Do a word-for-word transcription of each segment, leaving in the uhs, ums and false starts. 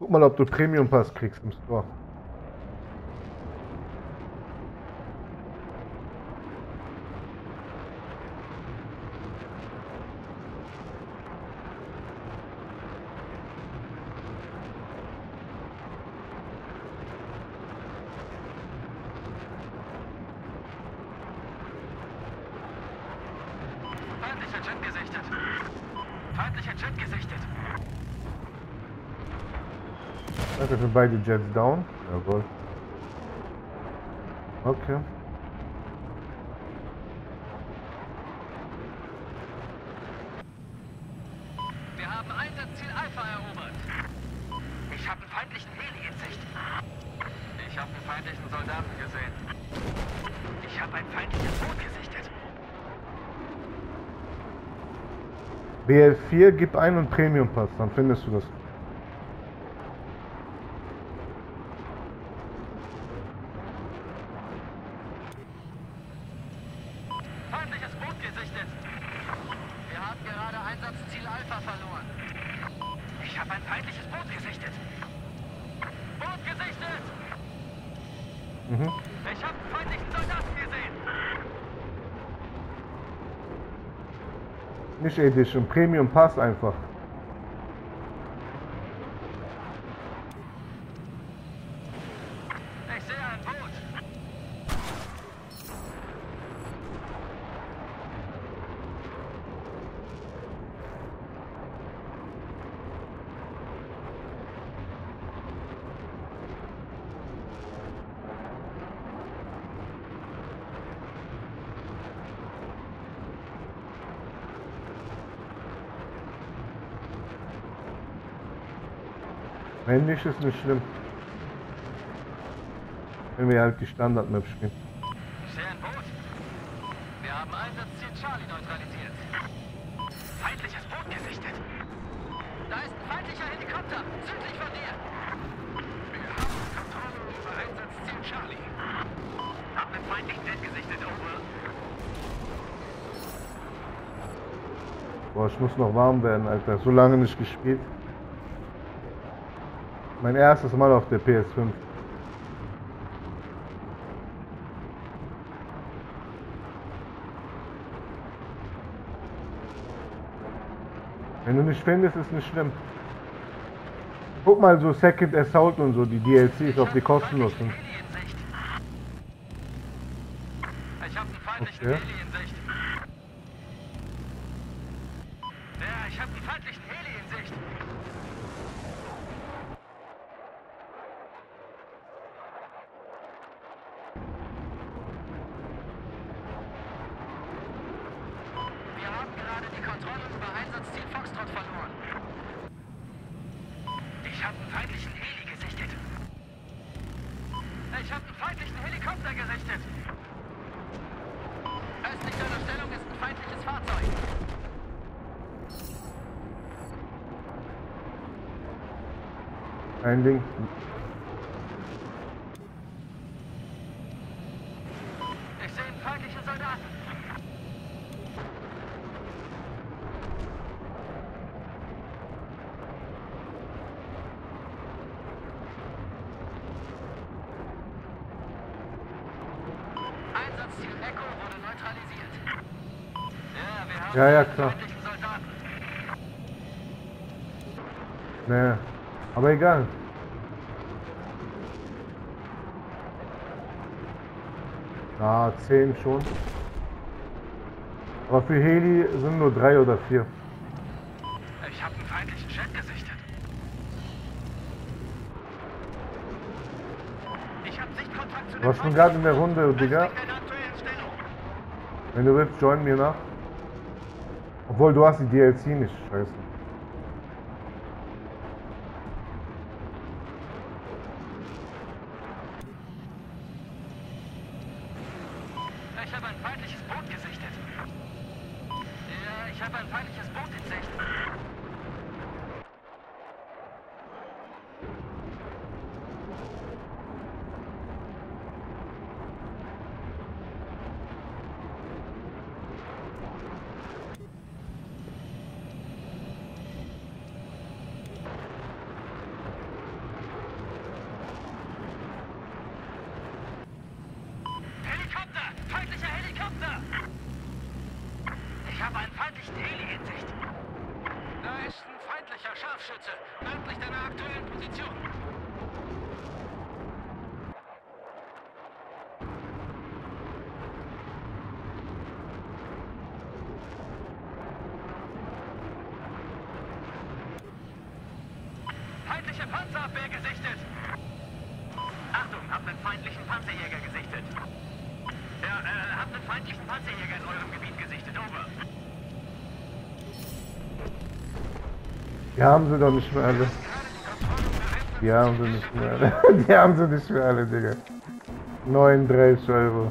Guck mal, ob du Premium Pass kriegst im Store. Feindlicher Jet gesichtet. Feindlicher Jet gesichtet. Danke für beide Jets down. Jawohl. Okay. Wir haben Einsatzziel Alpha erobert. Ich habe einen feindlichen Heli in Sicht. Ich habe einen feindlichen Soldaten gesehen. Ich habe ein feindliches Boot gesichtet. B L vier, gib ein und Premium Pass, dann findest du das. Feindliches Boot gesichtet. Wir haben gerade Einsatzziel Alpha verloren. Ich habe ein feindliches Boot gesichtet. Boot gesichtet! Mhm. Ich habe einen feindlichen Soldaten gesehen. Nicht Edition, Premium Pass einfach. Ich sehe ein Boot. Wenn nicht, ist nicht schlimm. Wenn wir halt die Standard-Map spielen. Ich sehe ein Boot. Wir haben Einsatzziel Charlie neutralisiert. Feindliches Boot gesichtet. Da ist ein feindlicher Helikopter, südlich von dir. Wir haben Kontrolle über Einsatzziel Charlie. Hab einen feindlichen Jet gesichtet, over. Boah, ich muss noch warm werden, Alter. So lange nicht gespielt. Mein erstes Mal auf der P S fünf. Wenn du nicht findest, ist nicht schlimm. Guck mal, so Second Assault und so, die D L Cs, ob die kostenlos sind. Ich habe einen feindlichen Okay. Heli in Sicht. Ja, ich habe einen feindlichen Heli in Sicht. Wir haben gerade die Kontrolle über Einsatzziel Foxtrot verloren. Ich habe einen feindlichen Heli gesichtet. Ich habe einen feindlichen Helikopter gesichtet. Östlich deiner Stellung ist ein feindliches Fahrzeug. Ein Ding. Ich sehe einen feindlichen Soldaten. Einsatzziel Echo wurde neutralisiert. Ja, wir haben Ja, ja, einen klar. feindlichen Soldaten. Nee. Aber egal. Ah, zehn schon. Aber für Heli sind nur drei oder vier. Ich habe einen feindlichen Jet gesichtet. Ich habe Sichtkontakt zu dem Was schon gerade in der Runde, Digga. östlich der aktuellen Stellung. Wenn du willst, join mir nach. Obwohl, du hast die D L C nicht. Scheiße. Ich habe ein feindliches Boot gesichtet. Ja, ich habe ein feindliches Boot in Sicht. Ich habe einen feindlichen Heli in Sicht. Da ist ein feindlicher Scharfschütze, nördlich deiner aktuellen Position. Feindliche Panzerabwehr gesichtet. Achtung, habt einen feindlichen Panzerjäger gesichtet. Ja, äh, habt einen feindlichen Panzerjäger in eurem Gebiet gesichtet. Over. Die haben sie doch nicht mehr alle. Die haben sie nicht mehr alle. Die haben sie nicht mehr alle, Digga. neununddreißig Euro.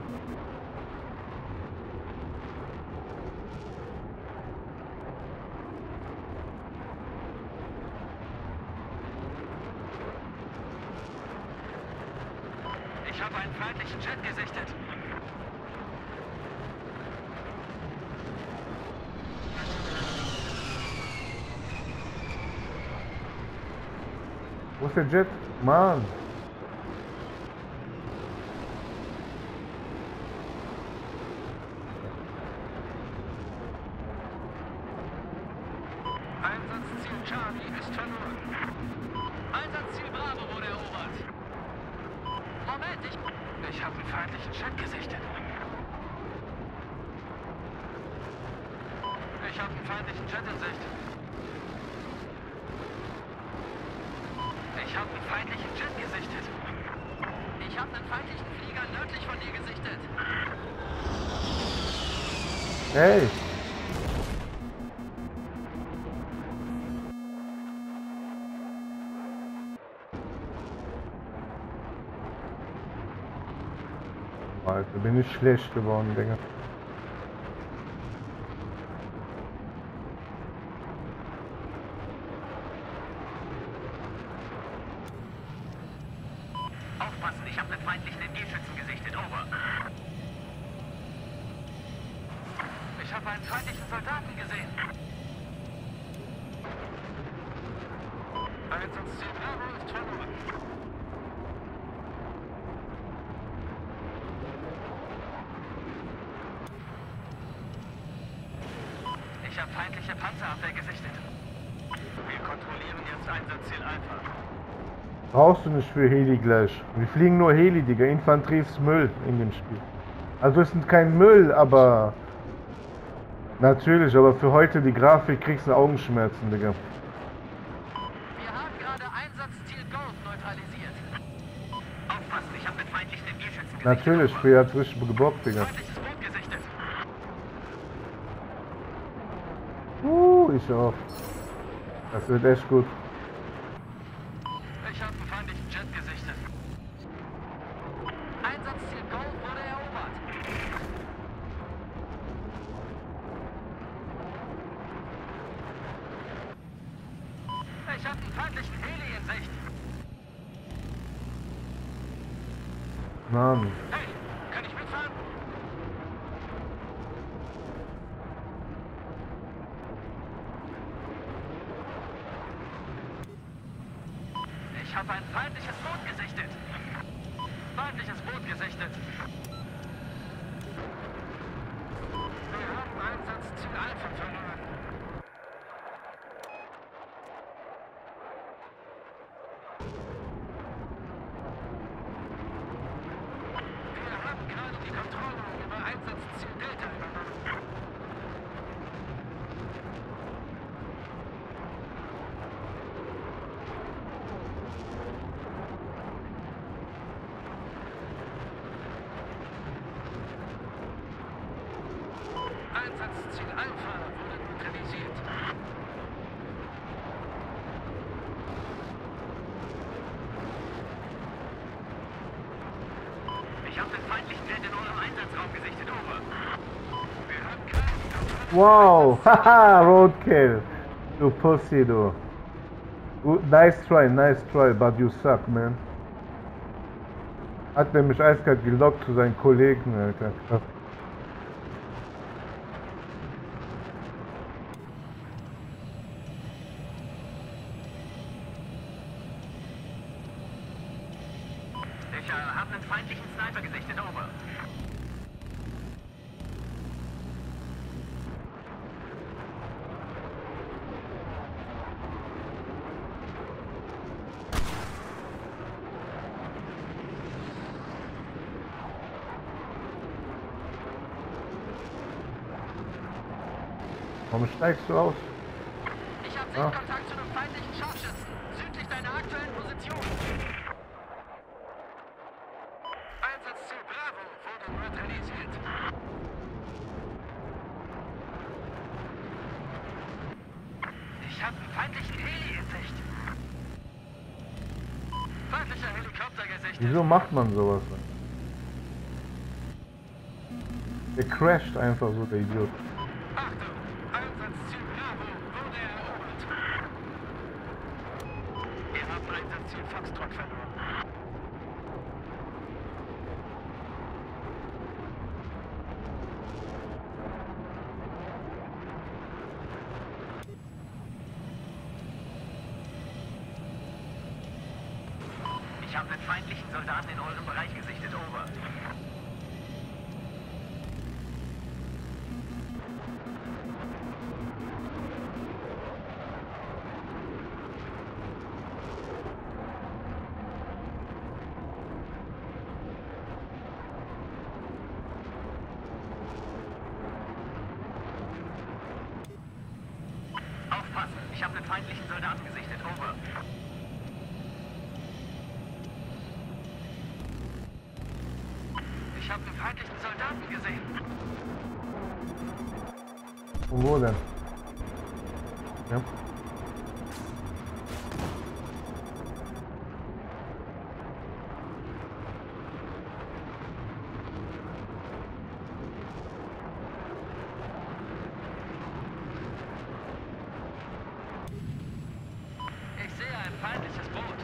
Ich habe einen feindlichen Jet gesichtet. Wo ist der Jet? Mann. Einsatzziel Charlie ist verloren. Einsatzziel Bravo wurde erobert. Moment, ich... Ich habe einen feindlichen Jet gesichtet. Ich habe einen feindlichen Jet in Sicht. Ich habe einen feindlichen Jet gesichtet. Ich habe einen feindlichen Flieger nördlich von dir gesichtet. Hey. Alter, bin ich schlecht geworden, Digga. Aufpassen, ich habe einen feindlichen M G-Schützen gesichtet. Over. Ich habe einen feindlichen Soldaten gesehen. Einsatzziel Bravo ist verloren. Ich habe feindliche Panzerabwehr gesichtet. Wir kontrollieren jetzt Einsatzziel Alpha. Brauchst du nicht für Heli gleich. Wir fliegen nur Heli, Digga. Infanterie ist Müll in dem Spiel. Also es sind kein Müll, aber... Natürlich, aber für heute die Grafik kriegst du Augenschmerzen, Digga. Wir haben gerade Einsatzziel Golf neutralisiert. Aufpassen, ich habe mit feindlichen M G-Schützen gesichtet. Natürlich, früher hat's richtig gebockt, Digga. Feindliches Boot gesichtet. Uh, ich auch. Das wird echt gut. Ich habe einen feindlichen Jet gesichtet. Einsatzziel Golf wurde erobert. Ich habe einen feindlichen Heli in Sicht. Mann. Hey, kann ich mitfahren? Ich habe ein feindliches Boot gesichtet. Feindliches Boot gesichtet. Wir haben Einsatzziel Alpha verloren. Wir haben gerade die Kontrolle über Einsatzziel Delta übernommen. Einsatzziel Alpha wurde neutralisiert. Ich habe den feindlichen Jet in eurem Einsatzraum gesichtet. Over. Wir haben keinen... Wow, haha, Roadkill. Du Pussy, du. Good, nice try, nice try, but you suck, man. Hat nämlich eiskalt gelockt zu seinen Kollegen, Alter. Ich äh, habe einen feindlichen Sniper gesichtet. Over. Warum steigst du aus? Ich habe Ah. Sichtkontakt zu einem feindlichen Scharfschützen, südlich deiner aktuellen Position. Einsatzziel Bravo wurde neutralisiert. Ich habe einen feindlichen Heli in Sicht. Feindlicher Helikopter gesichtet. Wieso macht man sowas? Der crasht einfach so, der Idiot. Achtung! Einsatzziel Bravo wurde erobert. Wir haben Einsatzziel Foxtrot verloren. Ich habe den feindlichen Soldaten in eurem Bereich gesichtet. Over. Aufpassen! Ich habe den feindlichen Soldaten gesichtet. Over. Ich habe einen feindlichen Soldaten gesehen. Und wo denn? Ja. Ich sehe ein feindliches Boot.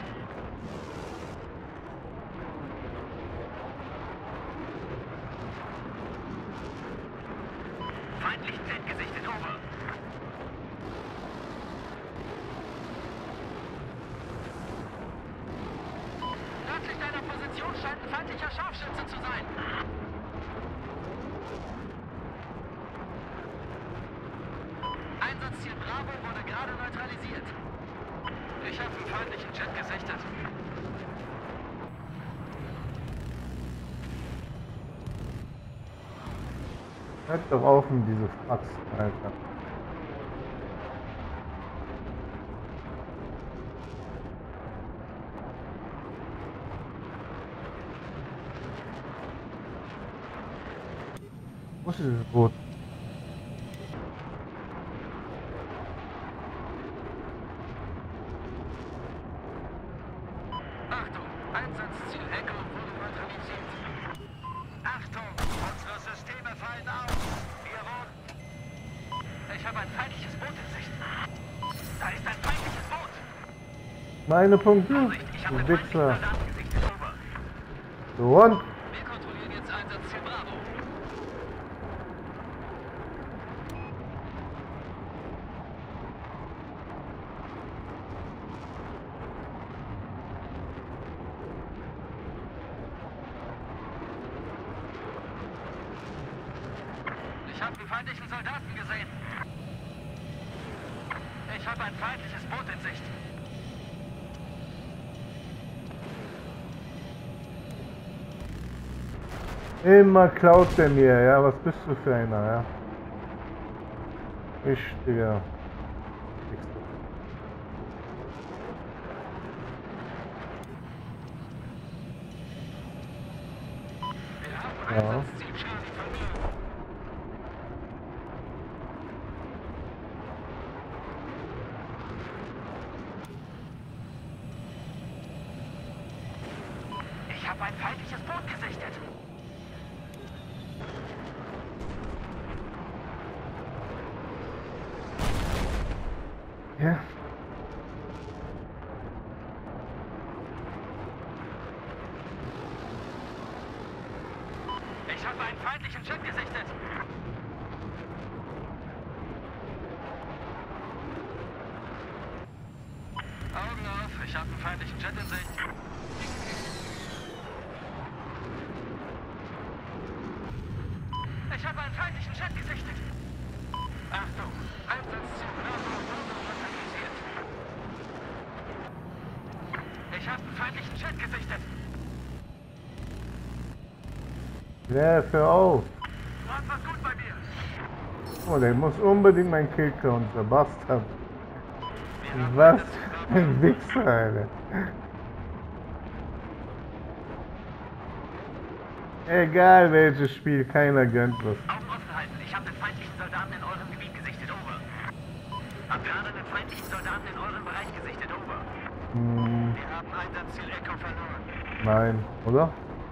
Feindlichen Jet gesichtet. Over. Nördlich deiner Position scheint ein feindlicher Scharfschütze zu sein. Einsatzziel Bravo wurde gerade neutralisiert. Ich habe einen feindlichen Jet gesichtet. Hört doch auf mit diese Fax, Alter. Wo ist dieses Boot? Achtung! Einsatzziel Echo wurde neutralisiert. Achtung! Unsere Systeme fallen aus. Wir wurden... Ich habe ein feindliches Boot in Sicht. Da ist ein feindliches Boot. Meine Punkte? Vorsicht, ich habe Du einen feindlichen Wichser. Soldaten gesichtet. Over. So und? Wir kontrollieren jetzt Einsatzziel Bravo. Ich habe einen feindlichen Soldaten gesehen. Ich habe ein feindliches Boot in Sicht. Immer klaut der mir, ja, was bist du für einer, ja? Richtiger. Wir haben Ja. Einsatzziel Charlie verloren. Ich habe ein feindliches Boot gesichtet. Ja. Ich habe einen feindlichen Jet gesichtet. Augen auf, ich habe einen feindlichen Jet in Sicht. Ich habe einen feindlichen Jet gesichtet. Achtung, Einsatzziel Bravo wurde neutralisiert. Ich habe einen feindlichen Jet gesichtet. Ja, hör auf. Läuft was gut bei dir. Oh, der muss unbedingt mein Killcounter, Bastard. Was für ein Wichser, Alter. Egal welches Spiel, keiner gönnt was. Augen offen halten. Ich habe den feindlichen Soldaten in eurem Gebiet gesichtet. Over. Hab gerade einen feindlichen Soldaten in eurem Bereich gesichtet. Over. Hm, Wir haben Einsatzziel Echo verloren. nein, oder?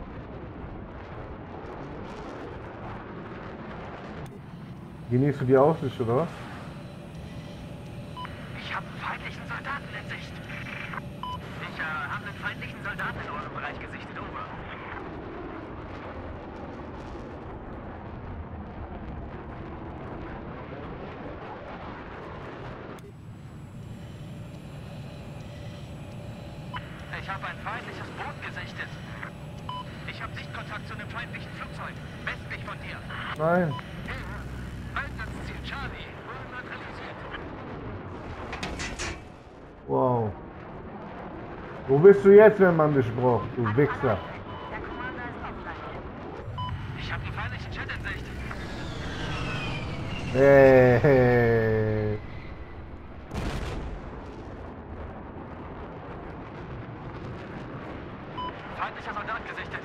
Genießt du die Aussicht, oder was? Ich habe einen feindlichen Soldaten in Sicht. Ich äh, habe einen feindlichen Soldaten in eurem Bereich gesichtet. Over. Ich habe ein feindliches Boot gesichtet. Ich habe Sichtkontakt zu einem feindlichen Flugzeug. Westlich von dir. Nein. Einsatzziel Charlie. Wurde neutralisiert. Wow. Wo bist du jetzt, wenn man dich braucht, du Wichser? Der Commander ist offline. Ich habe einen feindlichen Jet in Sicht. Hey, hey. Feindlicher Soldat gesichtet.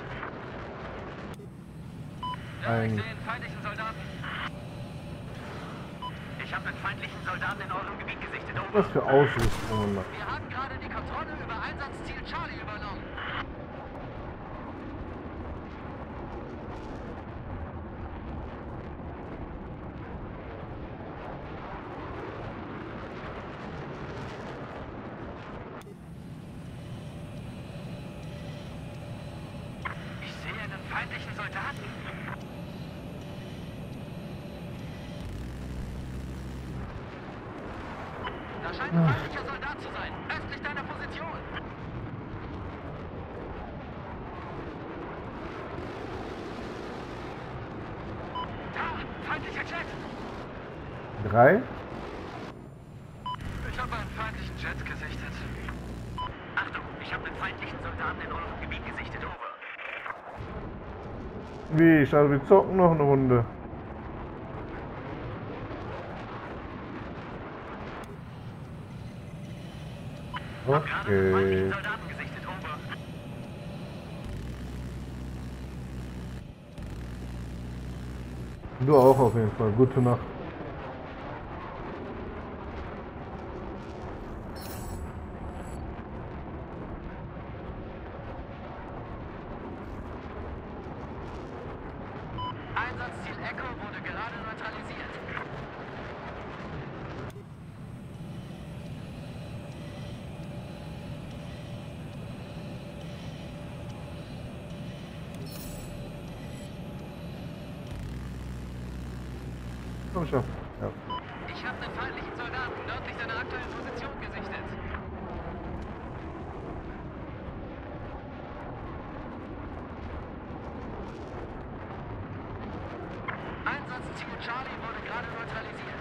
Ja, Ein- ich sehe einen feindlichen Soldaten. Ich habe einen feindlichen Soldaten in eurem Gebiet gesichtet. Over. Was für Ausrüstungen, Mann. Wir haben gerade die Kontrolle über Einsatzziel Charlie übernommen. Ich sehe einen feindlichen Soldaten. Da scheint ein feindlicher Soldat zu sein. Östlich deiner Position. Da, feindlicher Jet. Drei? Ich habe einen feindlichen Jet gesichtet. Achtung, ich habe einen feindlichen Soldaten in eurem Gebiet gesichtet. Over. Wie? Ich also wir zocken noch eine Runde. Hab gerade einen feindlichen Okay. Soldaten gesichtet. Over. Du auch auf jeden Fall. Gute Nacht. Einsatzziel Echo wurde gerade neutralisiert. Komm schon. Ja. Ich habe einen feindlichen Soldaten nördlich deiner aktuellen Position gesichtet. Einsatzziel Charlie wurde gerade neutralisiert.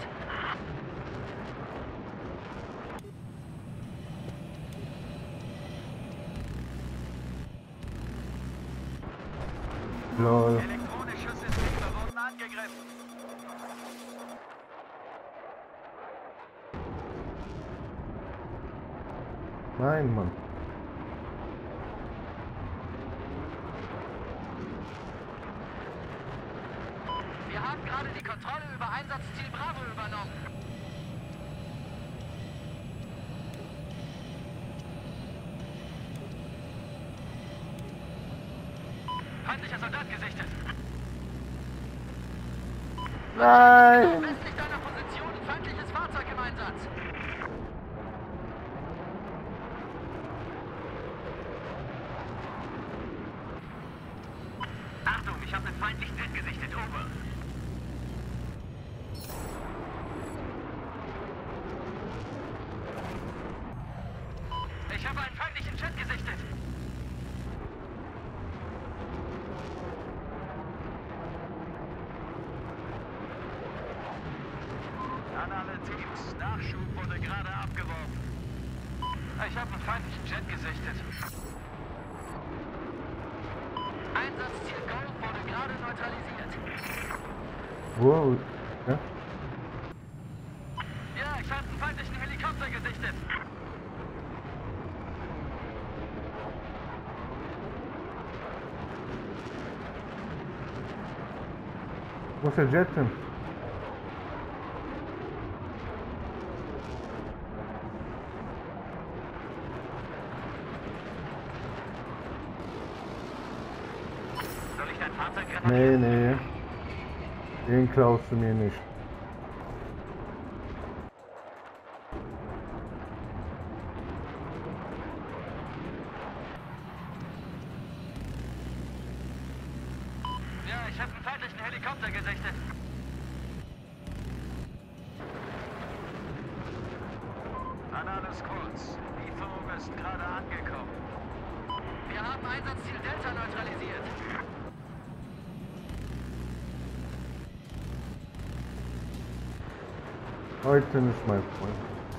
Lol. Elektronische Systeme wurden angegriffen. Nein, Mann. Wir haben gerade die Kontrolle über Einsatzziel Bravo übernommen. Feindlicher Soldat gesichtet. Nein! Westlich deiner Position ein feindliches Fahrzeug im Einsatz. Achtung, ich habe einen feindlichen Jet gesichtet. Over. Ich habe einen feindlichen Jet gesichtet. An alle Teams, Nachschub wurde gerade abgeworfen. Ich habe einen feindlichen Jet gesichtet. Einsatzziel Golf wurde gerade neutralisiert. Wow. Ja? Helikopter gesichtet. Wo ist der Jet hin? Soll ich dein Fahrzeug reparieren? Nee, nee. Den klaust du mir nicht. Ja, ich habe einen feindlichen Helikopter gesichtet. An alles kurz. Lieferung ist gerade angekommen. Wir haben Einsatzziel Delta neutralisiert. Heute nicht, mein Freund.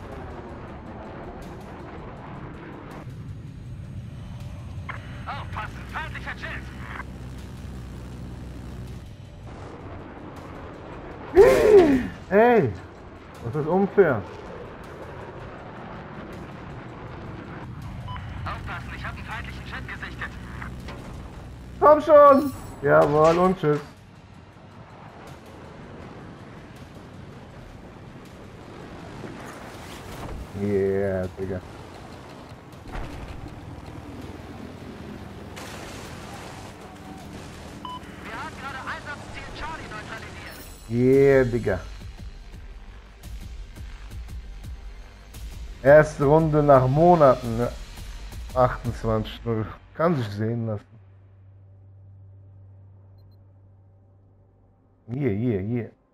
Aufpassen, feindlicher Jet. Ey! Das ist unfair. Aufpassen, ich habe einen feindlichen Jet gesichtet. Komm schon! Jawohl, und tschüss. Yeah, Digga. Wir haben gerade Einsatzziel Charlie neutralisiert. Yeah, Digga. Erste Runde nach Monaten, ne? achtundzwanzig null. Kann sich sehen lassen. Yeah, yeah, yeah.